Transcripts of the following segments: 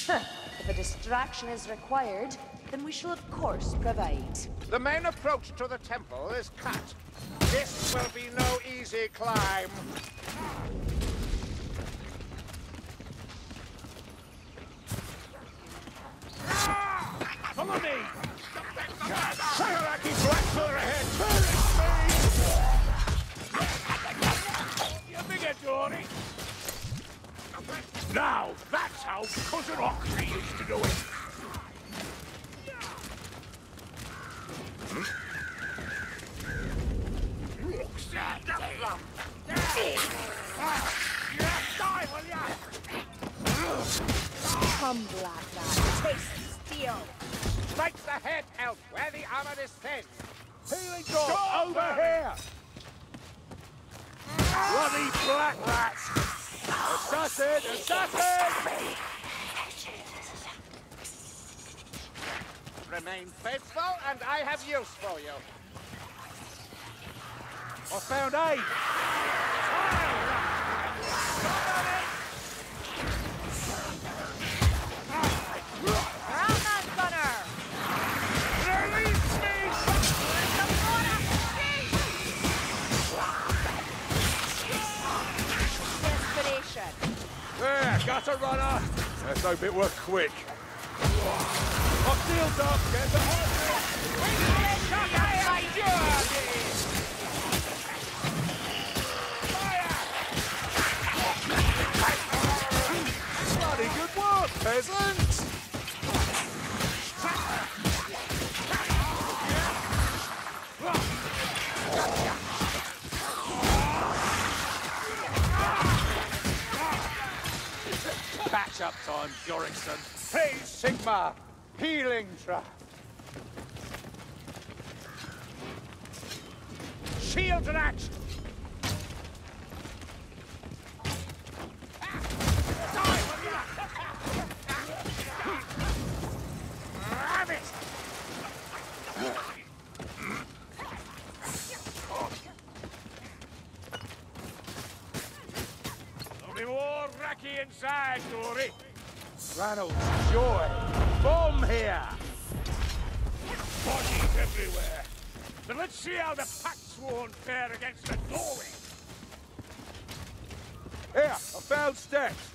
If a distraction is required, then we shall of course provide. The main approach to the temple is cut. This will be no easy climb. Follow me! Sayaraki Blackfur ahead! You bigger, Dory! Now, that's how Cousin Oxley used to do it! Come, Black Lad, taste steel! Strike the head, Elf, where the armor descends! Healing door, over here! Bloody black rats! Assassin! Assassin! Remain faithful, and I have use for you. I found aid! There, got a runner! Let's hope it works quick. Off shields up, get the bloody good work, peasants! Patch-up time, Jorikson. Please, Sigma! Healing trap! Shield and action! Have it! There'll be more Raki inside, Dory. Ranald, Joy, bomb here! Bodies everywhere. But let's see how the Packsworn fare against the doorway. Here, I found steps.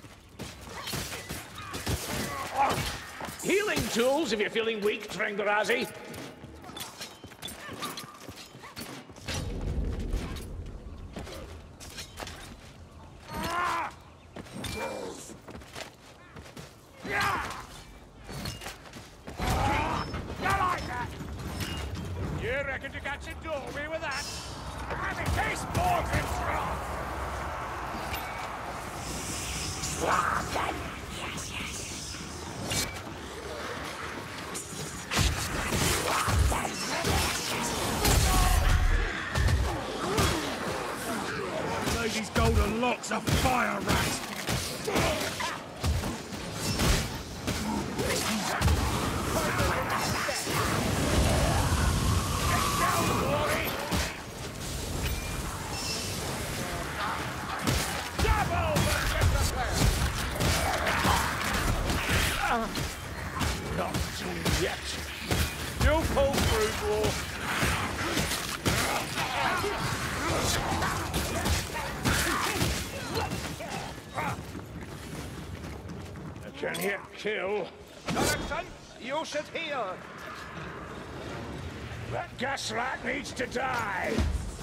Healing tools if you're feeling weak, Tringorazi. You reckon to catch a doorway with that? And it tastes more than strong! Lady's golden locks are fire rats! Not yet. You pull through, dwarf. I can hit kill. Jorikson, you should heal. That gas rat needs to die.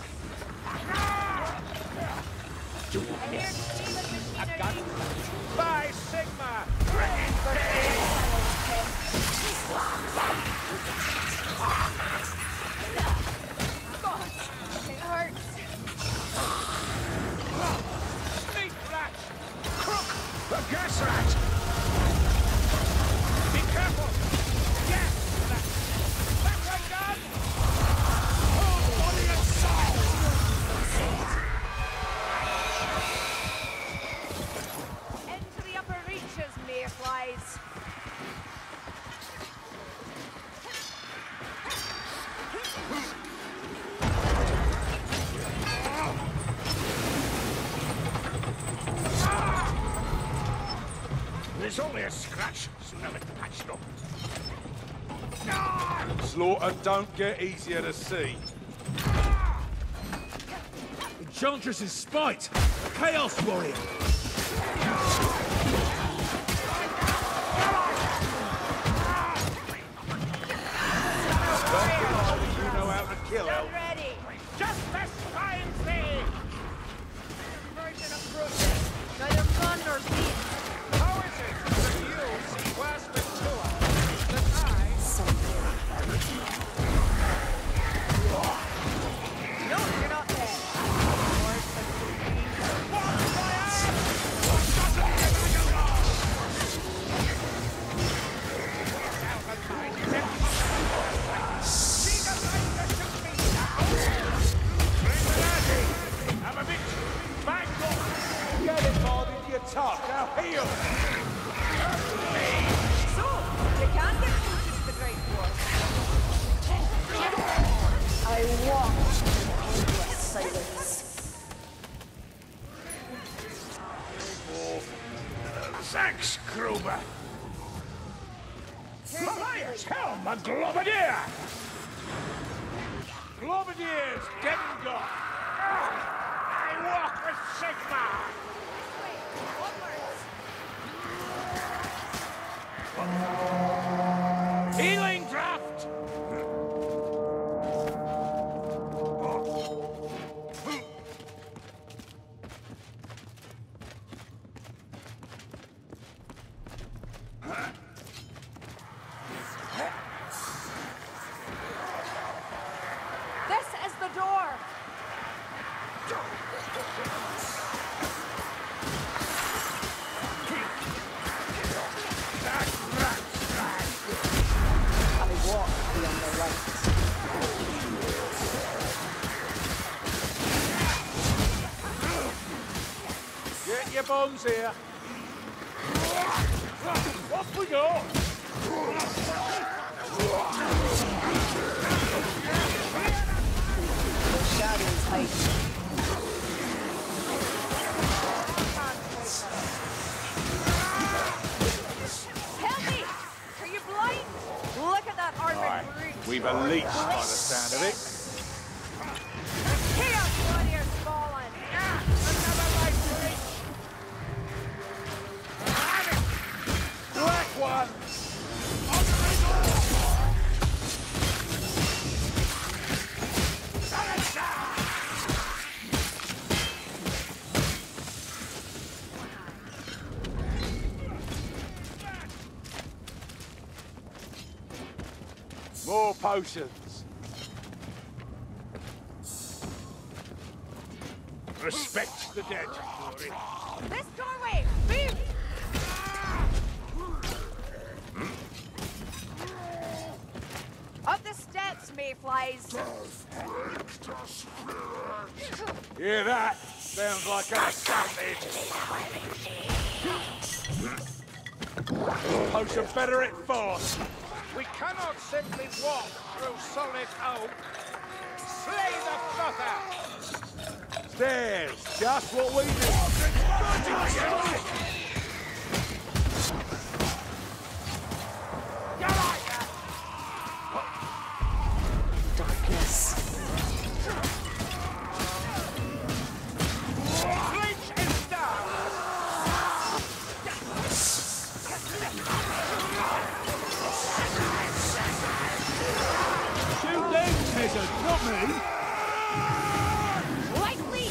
By Sigma! It hurts. Sneak rat! Crook! The gas rat! Be careful! Yes! That way, gun! Whole body and soul! Into the upper reaches, mayflies. There's only a scratch. Soon have it patched up. Slaughter don't get easier to see. Enchantress's spite! A Chaos Warrior! You know how to kill elves. Ready! Justice finds thee! Version of process. Neither fun nor peace. How is it that you see worse than Tua? That No, you're not dead. I'm a bit mangled! Get it, Martin, you tuck. Now heal. So, you can get closer to the Great War. I walk in endless silence. Thanks, Kruber! Elias Helm, a Globadier! Globadier's dead and gone! I walk with Sigma! Healing draft! This is the door. I walk beyond the light. Get your bombs here. Off we go! The shadows hide. Help me! Are you blind? Look at that armored brute. We've a leech by the sound of it. Chaos Warrior's fallen. Another life reach! Black one. More potions. Respect the dead, Glory. This doorway! Move! Up the steps, mayflies! Hear that? Sounds like a sausage. Potion better at force. We cannot simply walk through solid oak. Slay the brother! Stairs, just what we need. Darkness. Bleach is down! Shoot them, peasant, not me! Lightly!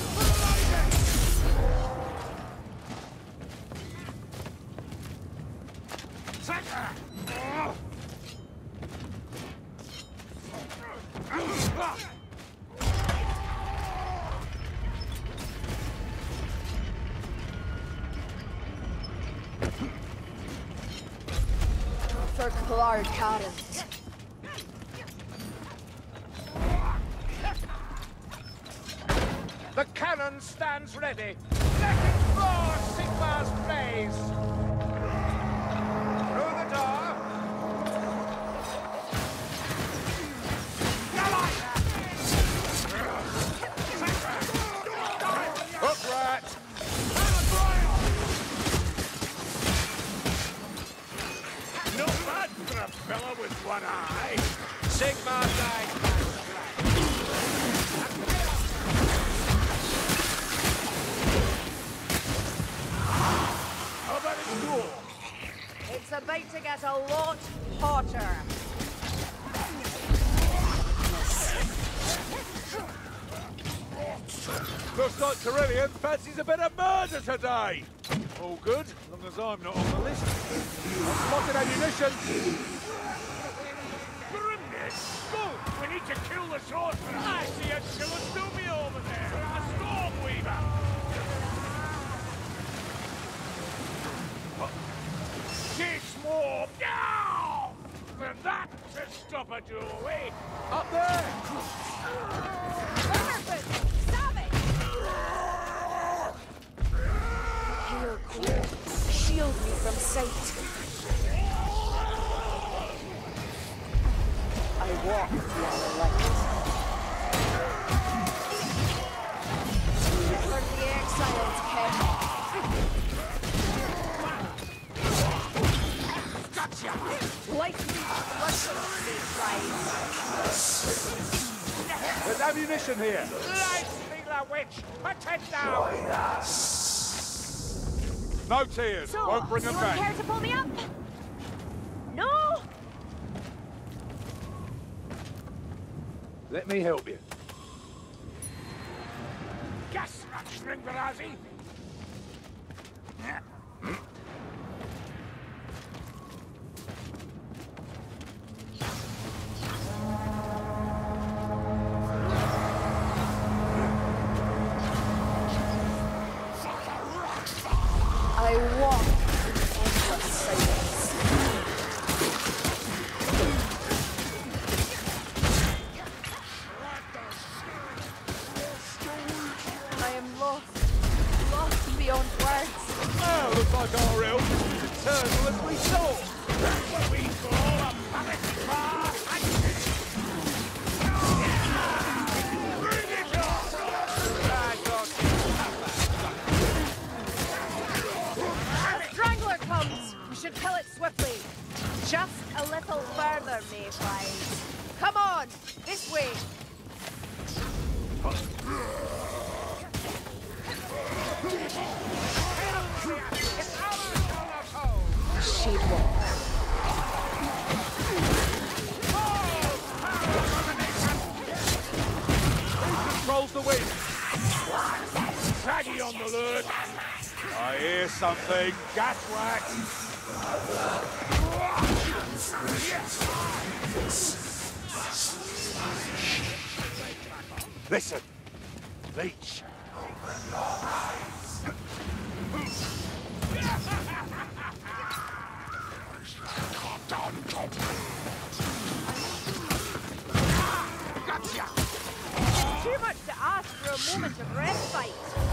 For Clark Carrot. The cannon stands ready. Let it roar Sigmar's blaze. Through the door. Hook rat. fella with one eye. Sigmar died. How about it, cool? It's about to get a lot hotter. Looks like Carillion fancies a bit of murder today. All good, as long as I'm not on the list. I've spotted ammunition. Grimness! Go! We need to kill the sorcerer! I see a Chillastumi over there! A Stormweaver! Six more! Now! And that to stop a doorway! Up there! Hail, Queen. Shield me from sight. I walk the other light. For the exiles, Ken. Gotcha! Like me, bloodthirsty pride. There's ammunition here. Light Stealer Witch! Put it down! No tears. So, Won't bring them anyone back. care to pull me up? No? Let me help you. Gas Ratchling Barazi! I walk in endless silence. I am lost beyond words. Oh, looks like our elf is as eternal as we saw. That's what we call a panic bar! Bring it on! A strangler comes! We should kill it swiftly. Just a little further, Mayflies. Come on! This way! She'd walk. Who controls the wind? Shaggy on the lurk! I hear something. Gas rat. Listen. Leech. Gotcha! Too much to ask for a moment of respite.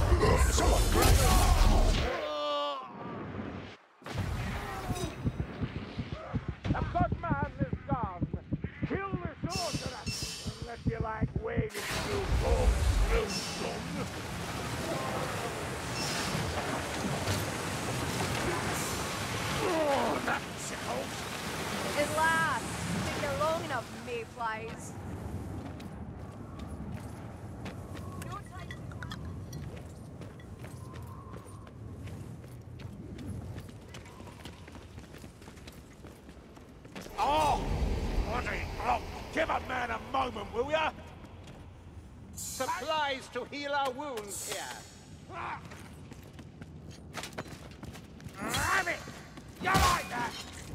The Bugman is gone! Kill the sorcerer! Unless you like wading through both Slumstone! Oh, that tickles! At last! Took you long enough, Mayflies. Oh! Bloody block! Give a man a moment, will ya? Supplies to heal our wounds here. Damn it! You like that?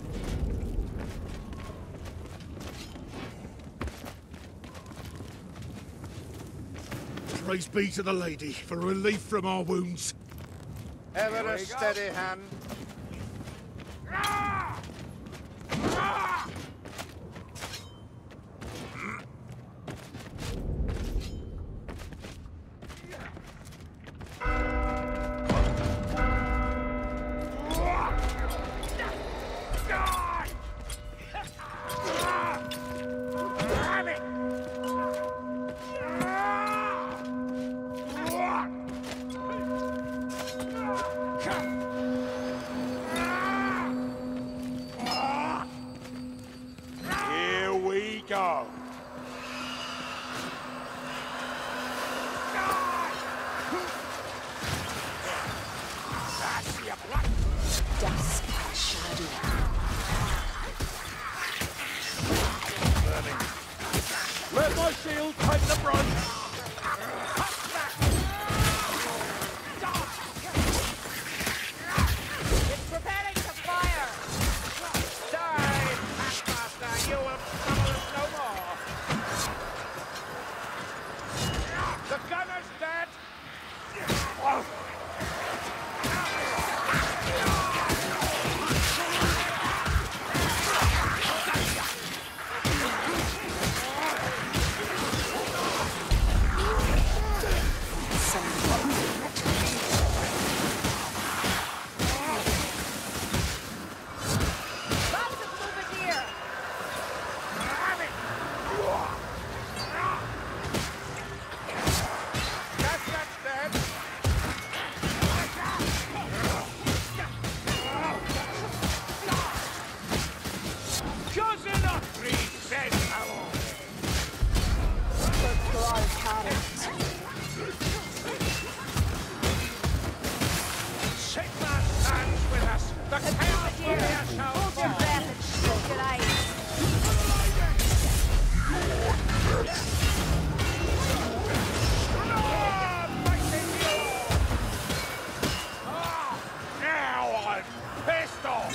Praise be to the lady for relief from our wounds. Ever a steady hand. Ah! Ah! Damn it! go. Dusk shadow. Let my shield take the brunt. It's preparing to fire. Die, Packmaster, you will trouble us no more. The gunner's dead. Lots of movement here. That's dead. Cousin of three says hello. Sigmar stands with us. The Cavalier shall Hold your fall. breath and shut your eyes. Now I'm pissed off.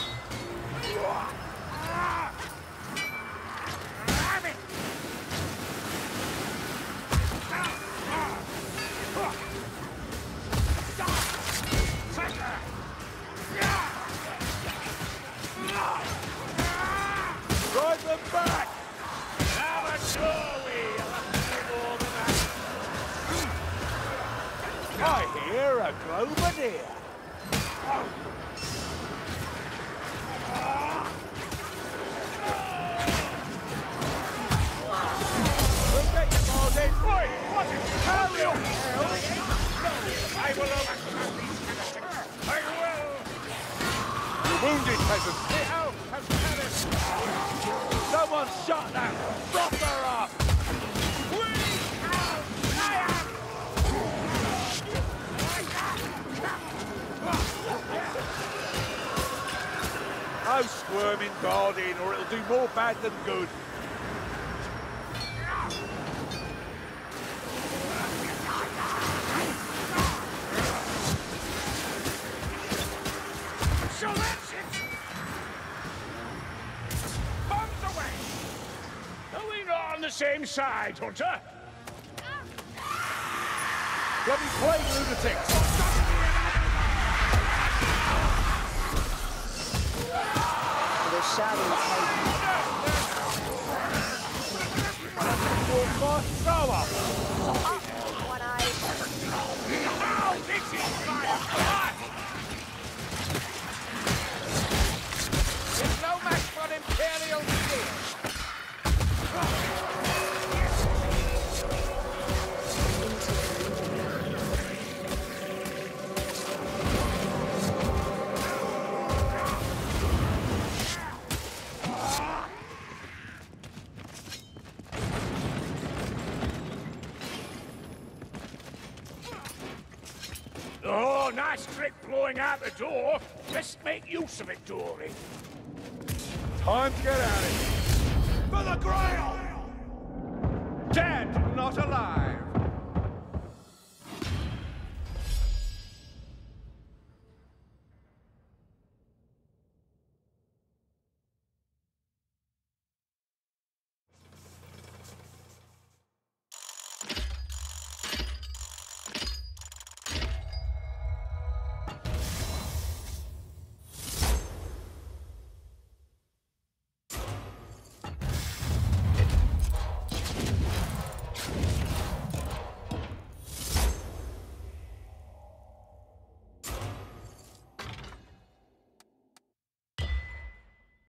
Drive them back. Have a Joey. More than that. I hear a Globadier. We'll get you, Martin. Oi, what is hurry up? I will overcome these heretics. I will. You're wounded, peasant. The elf has perished. Someone shot that. Drop her up. We have triumphed. No squirming, guarding, or it'll do more bad than good. So that's it. Bombs away. Are we not on the same side, Hunter? Bloody plague lunatics. The shadows Walk my thrower. one eye. Now this is fire. It's no match for Imperial steel. Oh, nice trick blowing out the door. Let's make use of it, Dory. Time to get at it. For the Grail! Dead, not alive.